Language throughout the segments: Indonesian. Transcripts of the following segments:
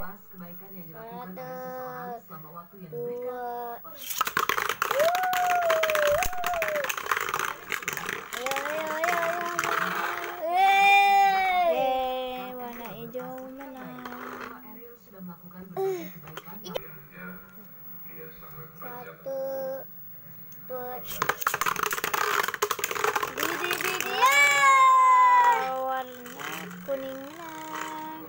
atas kebaikan yang dilakukan oleh seseorang selama waktu yang diberikan oleh warna hijau menang. Ariel sudah melakukan berbagai kebaikan. Satu, dua, warna kuning menang.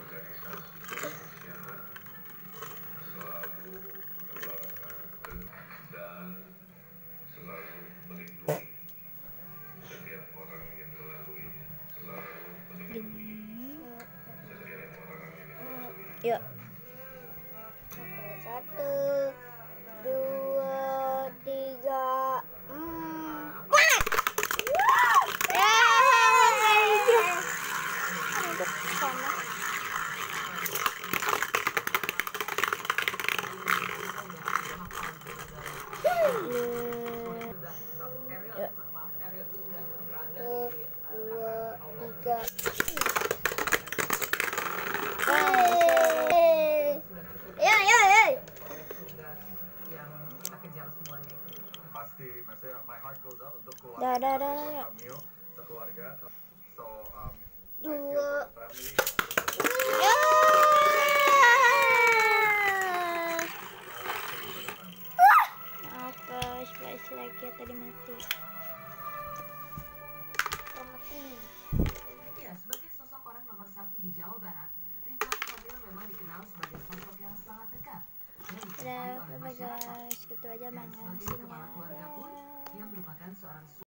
Dan selalu melindungi setiap orang yang melalui, selalu melindungi setiap orang yang melalui. Yuk. Satu, dua, tiga, empat. Ya, warna hijau. Untuk sana. Tiga. Pasti, maksudnya my heart goes out untuk Dah. Camille, sekeluarga. So, I feel for the family. Maaf guys, flashlight-nya tadi mati. Ya, sebagai sosok orang nomor 1 di Jawa Barat, Ridwan Kamil memang dikenal sebagai sosok yang sangat dekat dan dicintai oleh Udah, masyarakat. guys, gitu aja Dan sebagai gangsingnya. kepala keluarga pun, ia merupakan seorang